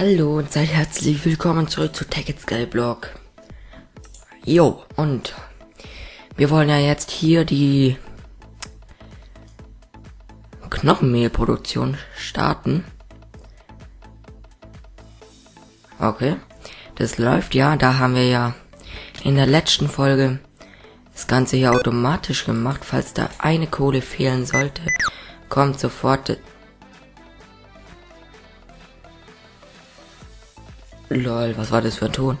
Hallo und seid herzlich willkommen zurück zu TechItSkyblog. Jo, und wir wollen ja jetzt hier die Knochenmehlproduktion starten. Okay, das läuft ja, da haben wir ja in der letzten Folge das Ganze hier automatisch gemacht. Falls da eine Kohle fehlen sollte, kommt sofort... Lol, was war das für ein Ton?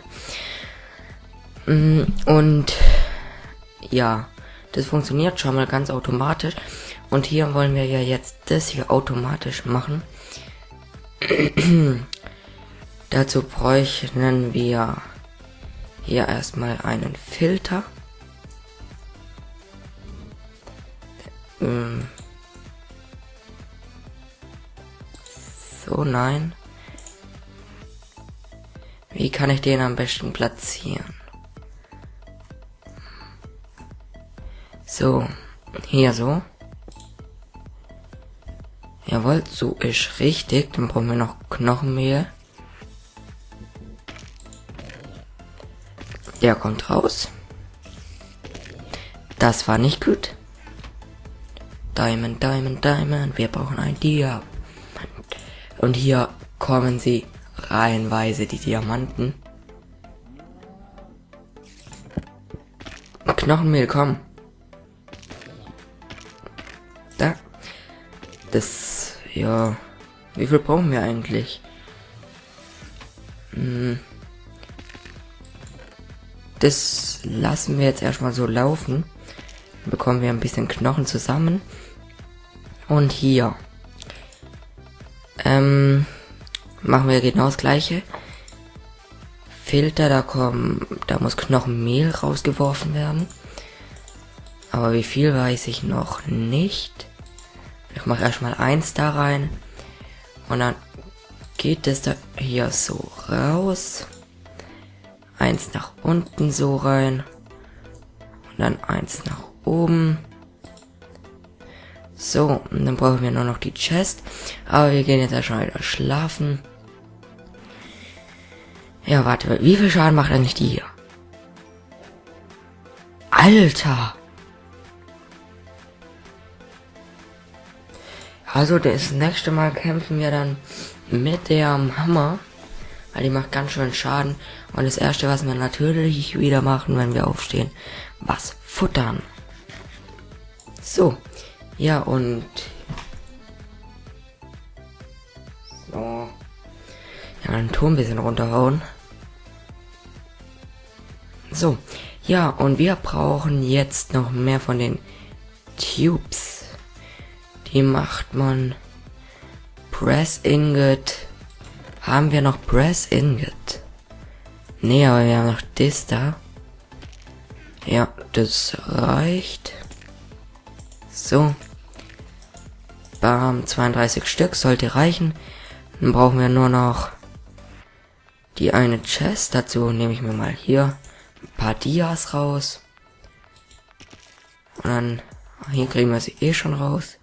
Und ja, das funktioniert schon mal ganz automatisch. Und hier wollen wir ja jetzt das hier automatisch machen. Dazu bräuchten wir hier erstmal einen Filter. So, nein. Wie kann ich den am besten platzieren? So, hier so. Jawohl, so ist richtig. Dann brauchen wir noch Knochenmehl. Der kommt raus. Das war nicht gut. Diamond, Diamond, Diamond. Wir brauchen ein Diamant. Und hier kommen sie reihenweise, die Diamanten. Knochenmehl, komm. Da. Das, ja. Wie viel brauchen wir eigentlich? Das lassen wir jetzt erstmal so laufen. Dann bekommen wir ein bisschen Knochen zusammen. Und hier. Machen wir genau das gleiche. Filter, da muss Knochenmehl rausgeworfen werden. Aber wie viel weiß ich noch nicht. Ich mache erstmal eins da rein. Und dann geht es da hier so raus. Eins nach unten so rein. Und dann eins nach oben. So, und dann brauchen wir nur noch die Chest. Aber wir gehen jetzt erstmal wieder schlafen. Ja, warte, wie viel Schaden macht eigentlich die hier? Alter! Also das nächste Mal kämpfen wir dann mit der Hammer. Weil die macht ganz schön Schaden. Und das erste, was wir natürlich wieder machen, wenn wir aufstehen, was futtern. So. Ja, und... So. Ja, den Ton ein bisschen runterhauen. So. Ja, und wir brauchen jetzt noch mehr von den Tubes. Die macht man... Press Ingot. Haben wir noch Press Ingot? Nee, aber wir haben noch das da. Ja, das reicht. So. Bam, 32 Stück sollte reichen. Dann brauchen wir nur noch die eine Chest. Dazu nehme ich mir mal hier ein paar Dias raus. Und dann, hier kriegen wir sie eh schon raus.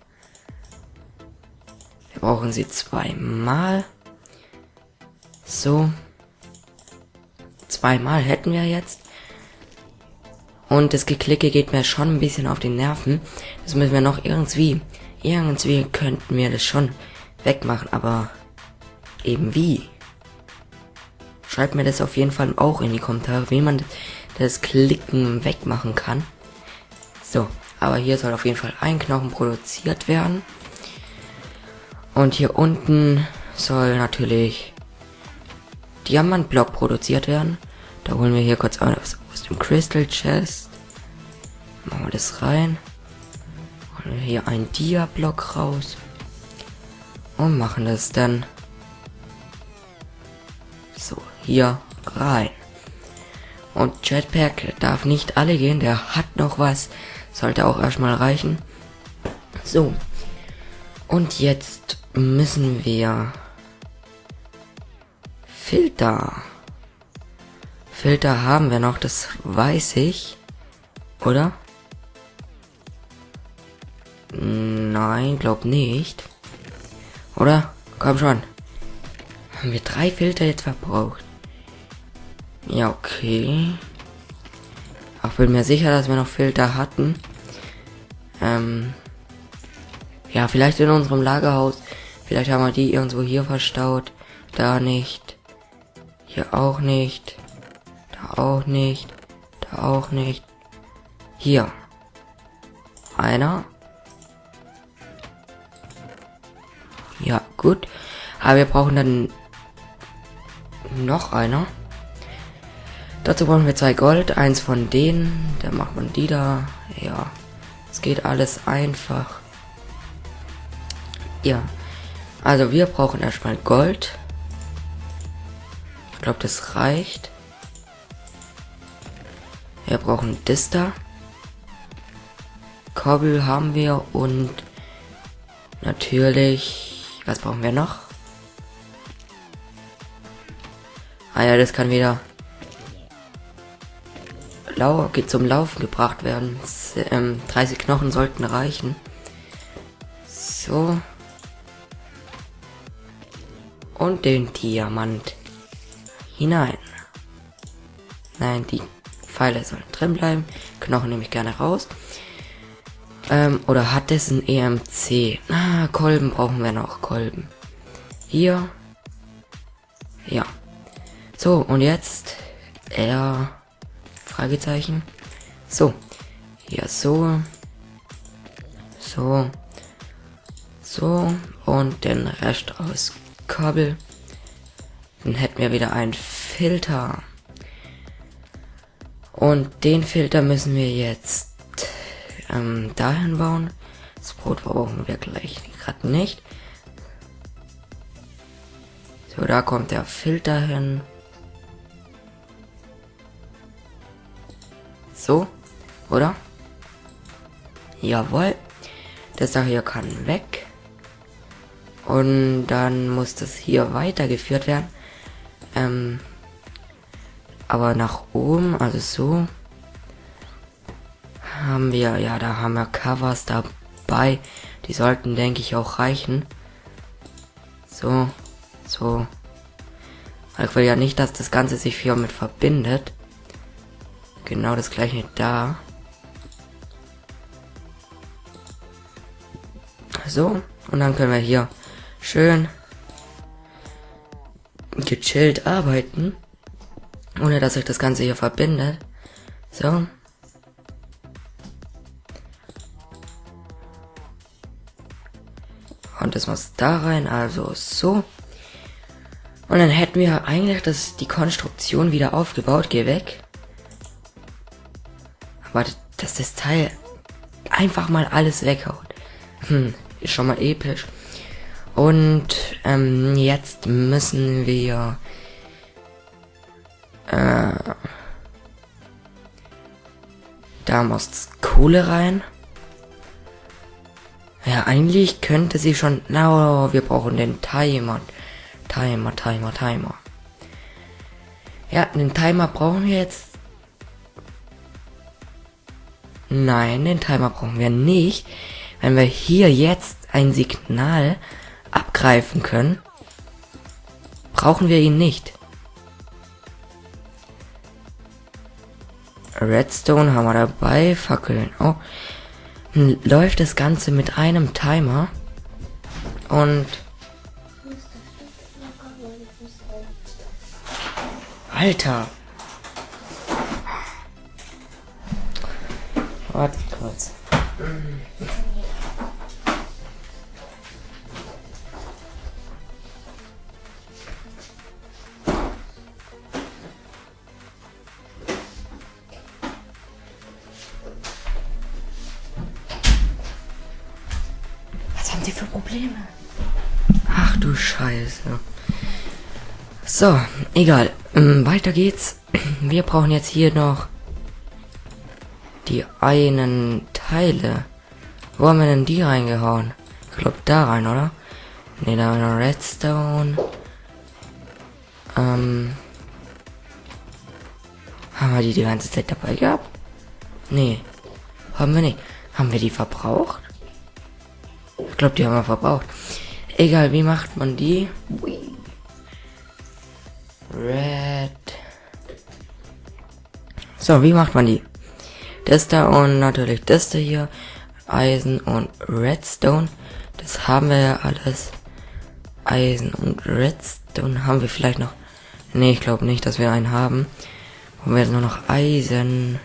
Wir brauchen sie zweimal. So. Zweimal hätten wir jetzt. Und das Geklicke geht mir schon ein bisschen auf die Nerven. Das müssen wir noch irgendwie könnten wir das schon wegmachen, aber eben wie? Schreibt mir das auf jeden Fall auch in die Kommentare, wie man das Klicken wegmachen kann. So, aber hier soll auf jeden Fall ein Knochen produziert werden. Und hier unten soll natürlich Diamantblock produziert werden. Da holen wir hier kurz aus dem Crystal Chest. Machen wir das rein. Holen wir hier einen Dia-Block raus. Und machen das dann so hier rein. Und Jetpack darf nicht alle gehen. Der hat noch was. Sollte auch erstmal reichen. So. Und jetzt müssen wir Filter haben wir noch, das weiß ich. Oder? Nein, glaub nicht. Oder? Komm schon. Haben wir 3 Filter jetzt verbraucht? Ja, okay. Auch bin mir sicher, dass wir noch Filter hatten. Ja, vielleicht in unserem Lagerhaus. Vielleicht haben wir die irgendwo hier verstaut. Da nicht. Hier auch nicht. Da auch nicht. Da auch nicht. Hier. Einer. Ja, gut. Aber wir brauchen dann noch einer. Dazu brauchen wir 2 Gold. Eins von denen. Dann macht man die da. Ja. Es geht alles einfach. Ja. Also wir brauchen erstmal Gold. Ich glaube, das reicht. Wir brauchen das da. Kobbel haben wir und natürlich, was brauchen wir noch? Ah ja, das kann wieder zum Laufen gebracht werden. 30 Knochen sollten reichen. So. Und den Diamant hinein. Nein, die Pfeile sollen drin bleiben. Knochen nehme ich gerne raus. Oder hat es ein EMC? Ah, Kolben brauchen wir noch. Kolben. Hier. Ja. So, und jetzt Fragezeichen. So. Hier so. So. So. Und den Rest aus Kabel. Dann hätten wir wieder einen Filter. Und den Filter müssen wir jetzt dahin bauen. Das Brot brauchen wir gleich gerade nicht. So, da kommt der Filter hin. So, oder? Jawohl. Das da hier kann weg. Und dann muss das hier weitergeführt werden. Aber nach oben, also so, haben wir, ja, da haben wir Covers dabei. Die sollten, denke ich, auch reichen. So, so. Ich will ja nicht, dass das Ganze sich hier mit verbindet. Genau das gleiche da. So, und dann können wir hier schön gechillt arbeiten, ohne dass sich das Ganze hier verbindet. So. Und das muss da rein, also so. Und dann hätten wir eigentlich die Konstruktion wieder aufgebaut. Geh weg. Aber dass das Teil einfach mal alles weghaut. Ist schon mal episch. Und jetzt müssen wir da muss Kohle rein. Ja, eigentlich könnte sie schon. No, wir brauchen den Timer. Timer. Ja, den Timer brauchen wir jetzt. Nein, den Timer brauchen wir nicht. Wenn wir hier jetzt ein Signal abgreifen können, brauchen wir ihn nicht. Redstone haben wir dabei, Fackeln. Oh, läuft das Ganze mit einem Timer und Alter. Warte kurz. Was haben die für Probleme? Ach du Scheiße. So, egal. Weiter geht's. Wir brauchen jetzt hier noch die einen Teile. Wo haben wir denn die reingehauen? Ich glaube da rein, oder? Ne, da war noch Redstone. Haben wir die ganze Zeit dabei gehabt? Nee, haben wir nicht. Haben wir die verbraucht? Ich glaube, die haben wir verbraucht. Egal, wie macht man die? Red. So, wie macht man die? Das da und natürlich das da hier. Eisen und Redstone. Das haben wir ja alles. Eisen und Redstone haben wir vielleicht noch. Nee, ich glaube nicht, dass wir einen haben. Haben wir jetzt nur noch Eisen.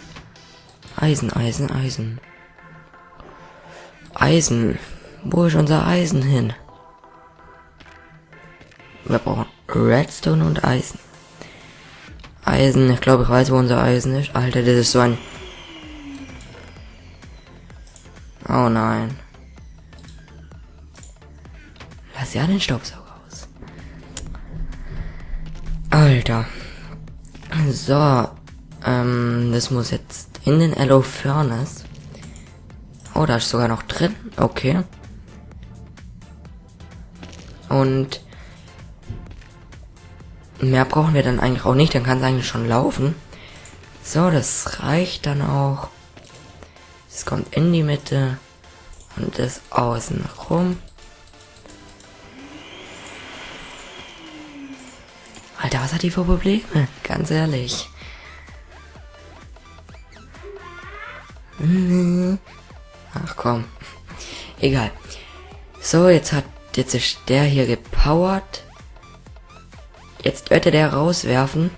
Eisen. Wo ist unser Eisen hin? Wir brauchen Redstone und Eisen. Ich glaube, ich weiß, wo unser Eisen ist. Alter, das ist so ein... Oh nein. Lass ja den Staubsauger aus. Alter. So. Das muss jetzt in den Alloy Furnace. Oh, da ist sogar noch drin. Okay. Und mehr brauchen wir dann eigentlich auch nicht. Dann kann es eigentlich schon laufen. So, das reicht dann auch. Es kommt in die Mitte und das außen rum. Alter, was hat die für Probleme? Ganz ehrlich. Ach komm. Egal. So, jetzt ist der hier gepowert. Jetzt wird der rauswerfen.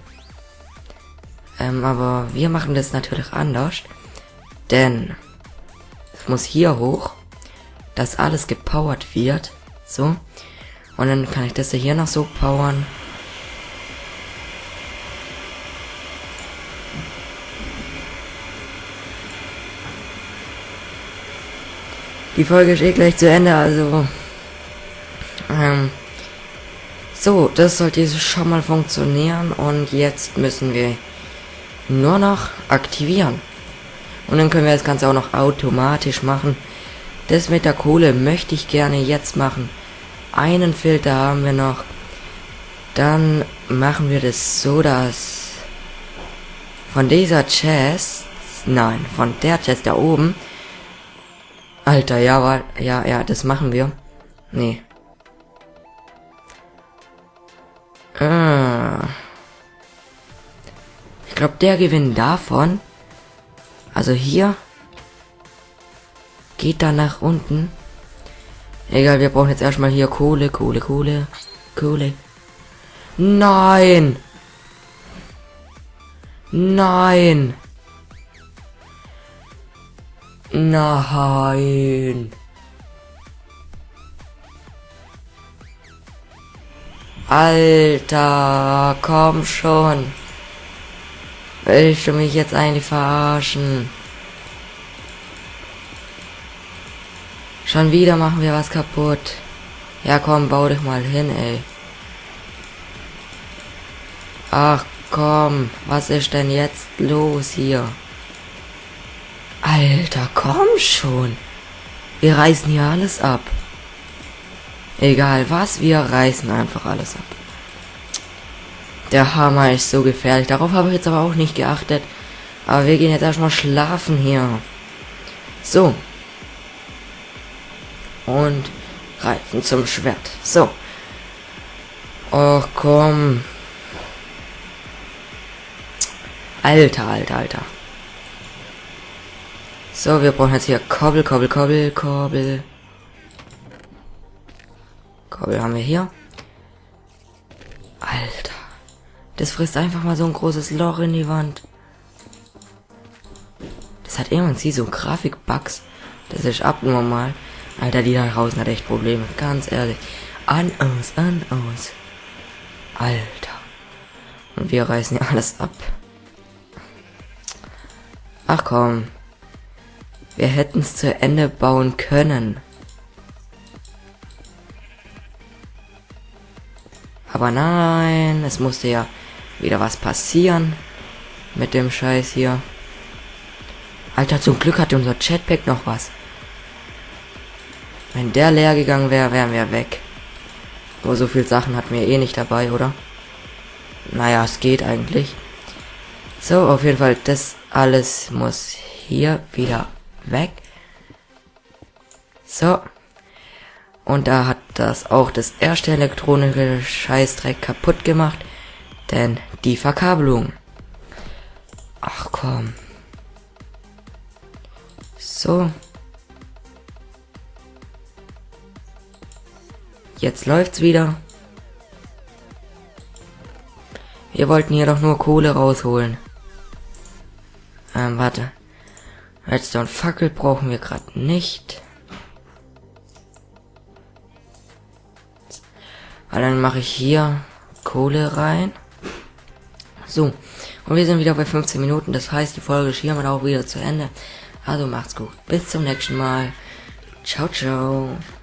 Aber wir machen das natürlich anders. Denn es muss hier hoch, dass alles gepowert wird. So. Und dann kann ich das hier noch so powern. Die Folge ist eh gleich zu Ende, also... so, das sollte schon mal funktionieren. Und jetzt müssen wir nur noch aktivieren. Und dann können wir das Ganze auch noch automatisch machen. Das mit der Kohle möchte ich gerne jetzt machen. Einen Filter haben wir noch. Dann machen wir das so, dass von dieser Chest... Nein, von der Chest da oben... Alter, ja, das machen wir. Nee. Ich glaube, der Gewinn davon, also hier, geht dann nach unten. Egal, wir brauchen jetzt erstmal hier Kohle. Nein! Nein! Nein! Alter, komm schon. Willst du mich jetzt eigentlich verarschen? Schon wieder machen wir was kaputt. Ja komm, bau dich mal hin, ey. Ach komm, was ist denn jetzt los hier? Alter, komm schon. Wir reißen hier alles ab. Egal was, wir reißen einfach alles ab. Der Hammer ist so gefährlich. Darauf habe ich jetzt aber auch nicht geachtet. Aber wir gehen jetzt erstmal schlafen hier. So. Und greifen zum Schwert. So. Och komm. Alter. So, wir brauchen jetzt hier Kobbel. Kobbel haben wir hier. Alter. Das frisst einfach mal so ein großes Loch in die Wand. Das hat irgendwie so Grafikbugs. Das ist abnormal. Alter, die da draußen hat echt Probleme. Ganz ehrlich. An, aus. Alter. Und wir reißen ja alles ab. Ach komm. Wir hätten es zu Ende bauen können. Aber nein, es musste ja wieder was passieren mit dem Scheiß hier. Alter, zum Glück hatte unser Jetpack noch was. Wenn der leer gegangen wäre, wären wir weg. Aber so viel Sachen hatten wir eh nicht dabei, oder? Naja, es geht eigentlich. So, auf jeden Fall, das alles muss hier wieder weg. So. Und da hat das auch das erste elektronische Scheißdreck kaputt gemacht. Denn die Verkabelung. Ach komm. So. Jetzt läuft's wieder. Wir wollten hier doch nur Kohle rausholen. Warte. Redstone Fackel brauchen wir gerade nicht. Aber dann mache ich hier Kohle rein. So. Und wir sind wieder bei 15 Minuten. Das heißt, die Folge ist hiermit auch wieder zu Ende. Also macht's gut. Bis zum nächsten Mal. Ciao, ciao.